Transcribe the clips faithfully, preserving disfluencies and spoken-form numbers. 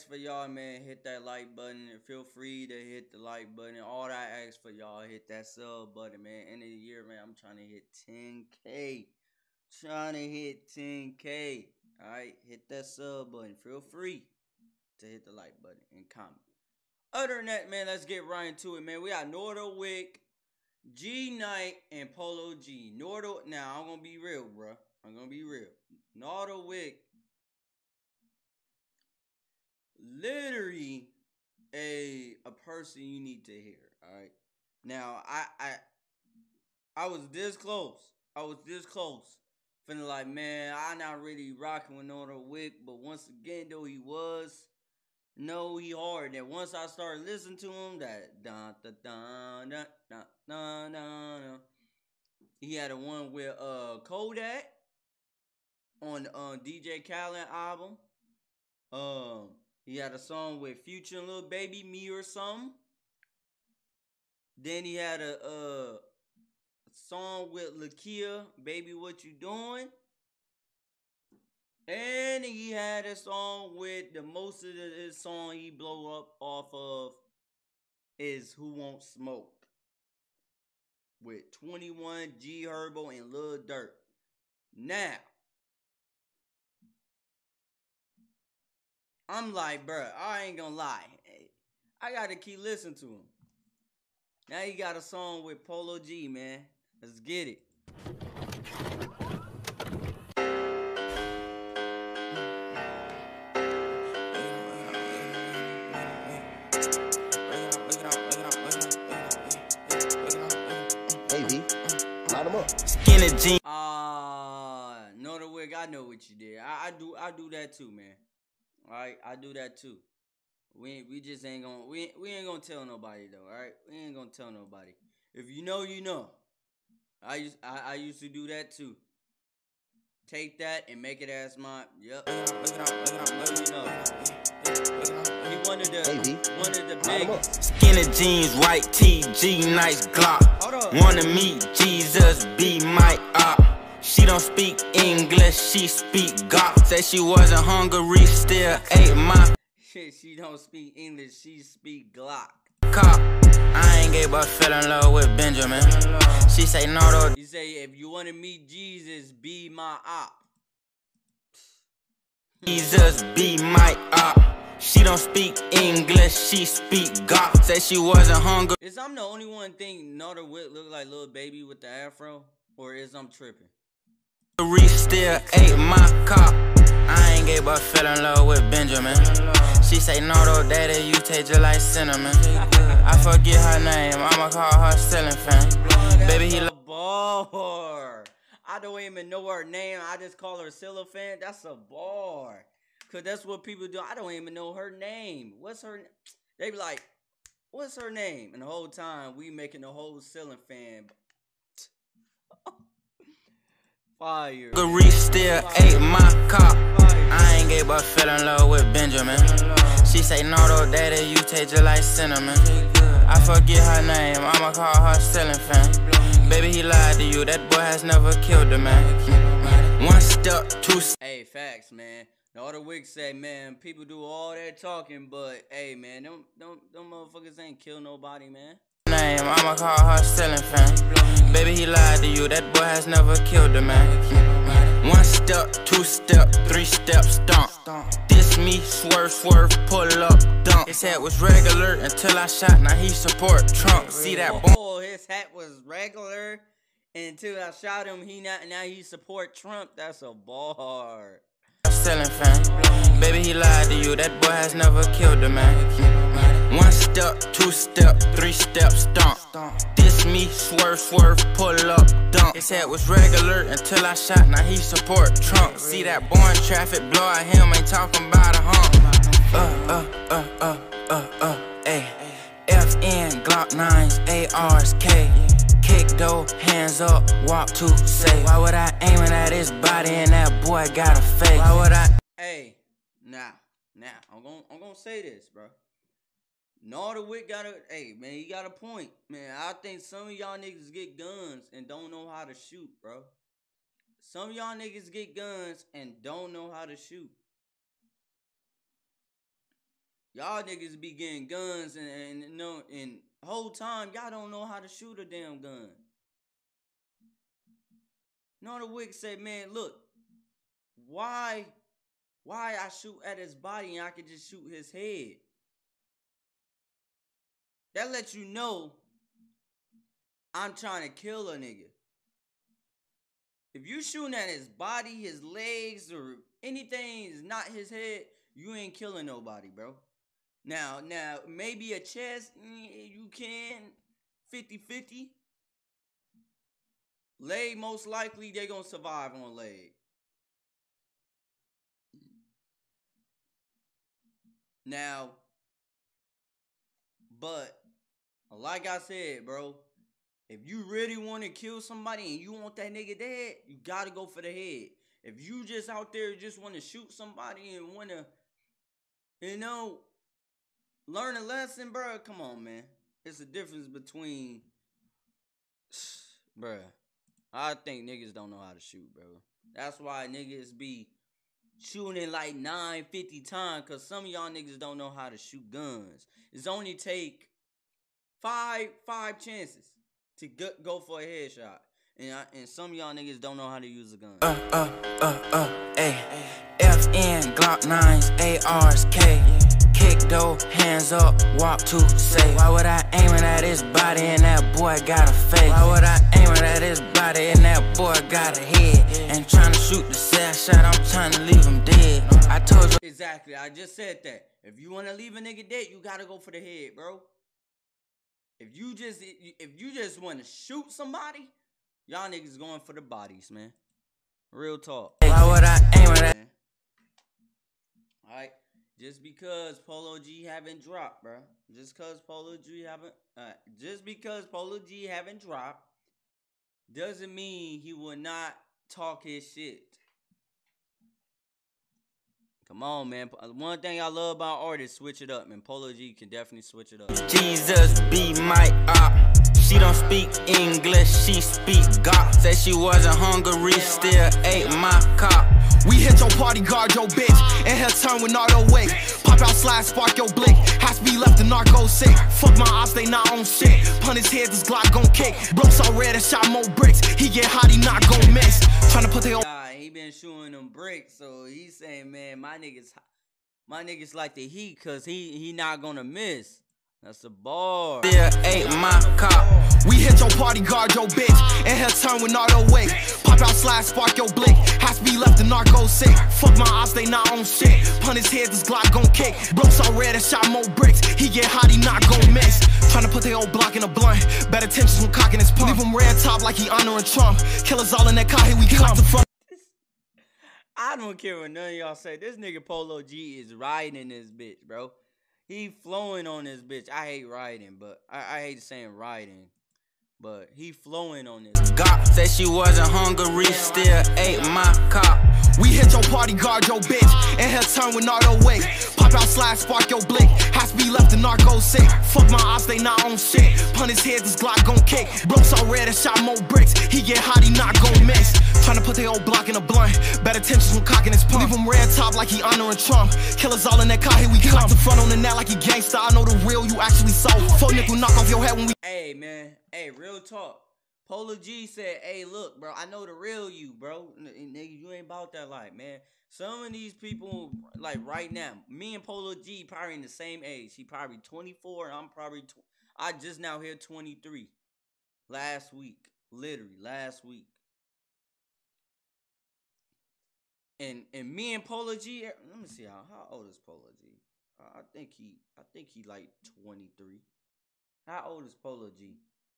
ask for y'all, man, hit that like button. And feel free to hit the like button. All I ask for y'all, hit that sub button, man. End of the year, man, I'm trying to hit ten K. Trying to hit ten K. All right, hit that sub button. Feel free to hit the like button and comment. Other than that, man, let's get right into it, man. We got Nordo Wick, G Knight, and Polo G. Nordo, now I'm gonna be real, bro. I'm gonna be real. Nordo Wick, literally a a person you need to hear. All right. Now I I I was this close. I was this close. Feeling like, man, I not really rocking with Nordo Wick, but once again, though he was. No, he hard. That once I started listening to him, that dun dun dun dun dun dun dun. dun. He had a one with uh Kodak on the uh, D J Khaled album. Um, he had a song with Future and Lil Baby, Me or Something. Then he had a uh song with Lakia, Baby What You Doing. And he had a song with the most of the, his song he blow up off of is Who Won't Smoke with twenty-one, G Herbo, and Lil Durk. Now, I'm like, bruh, I ain't gonna lie. I gotta keep listening to him. Now he got a song with Polo G, man. Let's get it. Skinny jeans. Ah, uh, Nordo Wick, I know what you did. I, I do, I do that too, man. All right, I do that too. We we just ain't gonna we we ain't gonna tell nobody though. All right, we ain't gonna tell nobody. If you know, you know. I used I, I used to do that too. Take that and make it as my yep. You know. He one of the one of the big skinny jeans, white tee, G nice Glock. Wanna meet Jesus, be my op. She don't speak English, she speak Gok. Say she wasn't hungry, still ate my shit. She don't speak English, she speak Glock. Cop. I ain't gay but fell in love with Benjamin. She say no though. You say if you wanna meet Jesus, be my op. Jesus, be my op. She don't speak English, she speak Gok. Say she wasn't hungry. Is I'm the only one thing Nordo Wick look like Lil Baby with the afro? Or is I'm tripping? Still ate my cop. I ain't gay but fell in love with Benjamin. She say no though, daddy, you taste just like cinnamon. I forget her name, I'ma call her Ceiling Fan. Baby, he a bar. I don't even know her name, I just call her Cellophane. That's a bar. Cause that's what people do. I don't even know her name. What's her? They be like, "What's her name?" And the whole time we making the whole ceiling fan. Fire. Gary still ate my cop. I ain't gay but fell in love with Benjamin. She say no though, daddy, you taste just like cinnamon. I forget her name, I'ma call her Ceiling Fan. Baby, he lied to you. That boy has never killed a man. One step, two. Hey, facts, man. Nordo Wick say, man, people do all that talking, but hey, man, them, them, them motherfuckers ain't kill nobody, man. Name, I'ma call her Ceiling Fan. Baby, he lied to you. That boy has never killed a man. One step, two step, three step, stomp. This me, swerve, swerve, pull up, dump. His hat was regular until I shot. Now he support Trump. See that boy? Oh, his hat was regular until I shot him. He not now he support Trump. That's a bar. Ceiling Fan. Baby, he lied to you. That boy has never killed a man. One step, two step, three step, stomp. This me, swerve, swerve, pull up, dump. His head was regular until I shot. Now he support Trump. See that boy in traffic, blow at him, ain't talking about a hump. Uh, uh, uh, uh, uh, uh, A. F N, Glock nines, A Rs, K. Kick though, hands up, walk to say. Why would I aiming at his body and that boy got a face? Why would I? Hey, now, now, I'm gonna, I'm gonna say this, bro. Nordo Wick got a, hey, man, he got a point. Man, I think some of y'all niggas get guns and don't know how to shoot, bro. Some of y'all niggas get guns and don't know how to shoot. Y'all niggas be getting guns and and you know and whole time y'all don't know how to shoot a damn gun. Northern said, man, look, why why I shoot at his body and I could just shoot his head? That lets you know I'm trying to kill a nigga. If you shooting at his body, his legs, or anything is not his head, you ain't killing nobody, bro. Now, now, maybe a chest, you can fifty fifty. Leg, most likely, they gonna survive on leg. Now, but, like I said, bro, if you really want to kill somebody and you want that nigga dead, you gotta go for the head. If you just out there just want to shoot somebody and want to, you know, learn a lesson, bro, come on, man. It's a difference between, bruh. I think niggas don't know how to shoot, bro. That's why niggas be shooting like nine fifty times, because some of y'all niggas don't know how to shoot guns. It's only take five five chances to go, go for a headshot. And, I, and some of y'all niggas don't know how to use a gun. Uh, uh, uh, uh, ay. F N, Glock nines, A Rs, K. Kick though, hands up, walk to say. Why would I aim it at his body and that boy got a face? Why would I aim it at his body and that boy got a head? And trying to shoot the sad shot, I'm trying to leave him dead. I told you. Exactly, I just said that. If you want to leave a nigga dead, you gotta go for the head, bro. If you just if you just want to shoot somebody, y'all niggas going for the bodies, man. Real talk. Why would I aim it at? Alright, just because Polo G haven't dropped, bro. Just because Polo G haven't, uh, just because Polo G haven't dropped, doesn't mean he will not talk his shit. Come on, man. One thing I love about artists, switch it up, man. Polo G can definitely switch it up. Jesus be my op. She don't speak English, she speak God. Said she wasn't hungry, still ate my cop. We hit your party, guard your bitch, and her turn with Nardo wake. Pop out, slide, spark your blick. Has to be left the narco sick. Fuck my ops, they not on shit. Pun his head, this Glock gon' kick. Broke so red, I shot more bricks. He get hot, he not gon' miss. Tryna put the old. Nah, he been shooting them bricks, so he's saying, man, my niggas, my niggas like the heat, cause he he not gonna miss. That's a bar. Still ate my cop. We hit your party, guard your bitch, and her turn with Nardo wake. Pop out, slide, spark your blick. Has to be left the narco sick. Fuck my ops, they not on shit. Pun his head, this Glock gon' kick. Broke so red, I shot more bricks. He get hot, he not gon' miss. Tryna put the old block in a blunt. Better tensions when cocking his pump. Leave him red top like he honoring Trump. Killers all in that car, here we come. The front. I don't care what none of y'all say. This nigga Polo G is riding this bitch, bro. He flowing on this bitch. I hate riding, but I, I hate saying riding. But he flowing on this. God said she wasn't hungry, still ate my cop. We hit your party, guard your bitch, and her turn with Nardo wake. Pop out, slide, spark your blick. Has to be left the narco sick. Fuck my ops, they not on shit. Pun his head, this Glock gon' kick. Broke so red, I shot more bricks. He get hot, he not gon' miss. Tryna put the old block in a blunt. Better tensions when cocking his pump. Leave him red top like he honoring Trump. Killers all in that car, here we come. The front on the net like he gangsta. I know the real you actually sold. Four nickel knock off your head when we. Hey, man. Hey, real talk. Polo G said, hey, look, bro, I know the real you, bro. Nigga, you ain't about that life, man. Some of these people, like right now, me and Polo G probably in the same age. He probably twenty-four, and I'm probably, tw I just now hit twenty-three. Last week. Literally, last week. And and me and Polo G, let me see how how old is Polo G? Uh, I think he I think he like twenty-three. How old is Polo G?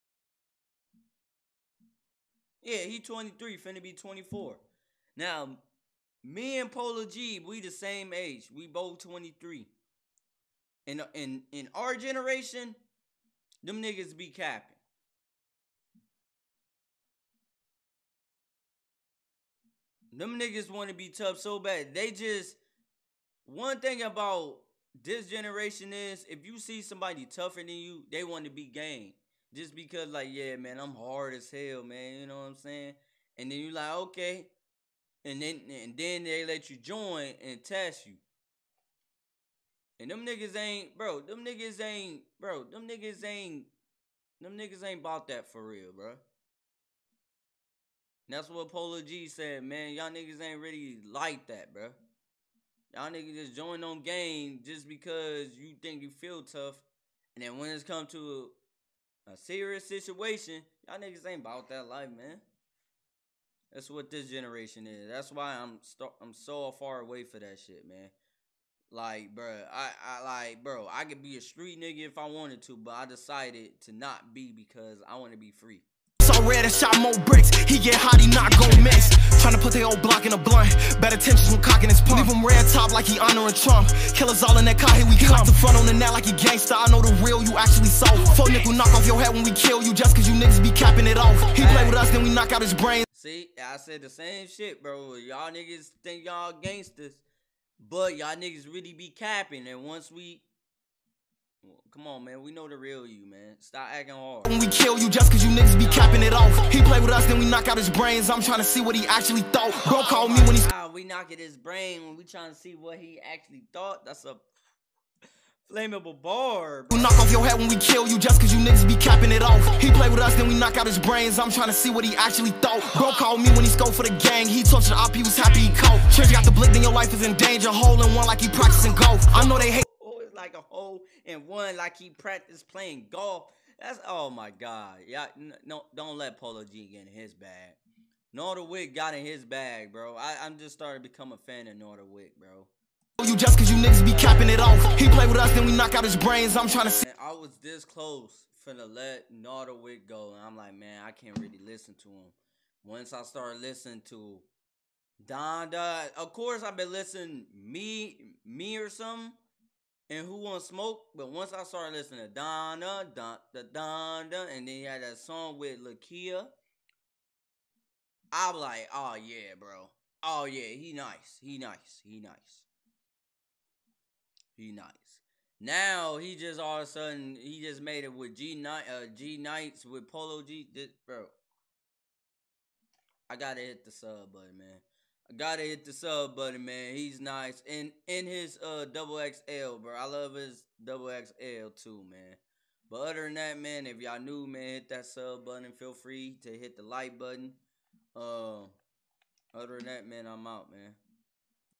Yeah, he twenty-three, finna be twenty-four. Now, me and Polo G, we the same age. We both twenty-three. And in in our generation, them niggas be capping. Them niggas want to be tough so bad. They just, one thing about this generation is, if you see somebody tougher than you, they want to be gang. Just because, like, yeah, man, I'm hard as hell, man. You know what I'm saying? And then you like, okay. And then and then they let you join and test you. And them niggas ain't, bro, them niggas ain't, bro, them niggas ain't, them niggas ain't about that for real, bro. And that's what Polo G said, man. Y'all niggas ain't really like that, bro. Y'all niggas just join on game just because you think you feel tough. And then when it's come to a, a serious situation, y'all niggas ain't about that life, man. That's what this generation is. That's why I'm st- I'm so far away for that shit, man. Like, bro, I, I like, bro, I could be a street nigga if I wanted to, but I decided to not be because I want to be free. So red and shot more bricks. He get hot, he not gon' miss. Tryna put the old block in a blunt. Better tensions when cocking his pump. Leave him red top like he honoring Trump. Killers all in that car, here we come. The front on the net like he gangsta. I know the real you actually sold. Four nickel knock off your head when we kill you just cause you niggas be capping it off. He play with us, then we knock out his brain. See, I said the same shit, bro. Y'all niggas think y'all gangsters, but y'all niggas really be capping. And once we, well, come on, man, we know the real you, man. Stop acting hard. When we kill you just cause you niggas be capping it off. He play with us, then we knock out his brains. I'm trying to see what he actually thought. Bro called me when he's ah, we knock at his brain when we trying to see what he actually thought. That's a flammable bar, bro. We knock off your head when we kill you just cause you niggas be capping it off. He play with us, then we knock out his brains. I'm trying to see what he actually thought. Bro called me when he scope for the gang. He touched the op, he was happy he caught. Church got the blick, then your life is in danger. Hole in one like he practicing golf. I know they hate. Oh, it's like a hole in one like he practiced playing golf. That's, oh my God. Yeah, no, don't let Polo G get in his bag. Norderwick got in his bag, bro. I, I'm just starting to become a fan of Norderwick, bro. You just cause you niggas be capping it off. He play with us, then we knock out his brains. I'm trying to see. I was this close finna let Norderwick go, and I'm like, man, I can't really listen to him. Once I started listening to Donda, of course I've been listening me, me or something, and Who Want Smoke. But once I started listening to Donda, Don, the Donda, and then he had that song with Lakia, I'm like, oh yeah, bro. Oh yeah, he nice. He nice. He nice. He nice. Now he just all of a sudden he just made it with G Night, uh, G Nights with Polo G. This, bro, I gotta hit the sub button, man. I gotta hit the sub button, man. He's nice, and in his uh double X L, bro. I love his double X L too, man. But other than that, man, if y'all new, man, hit that sub button. Feel free to hit the like button. Uh, other than that, man, I'm out, man.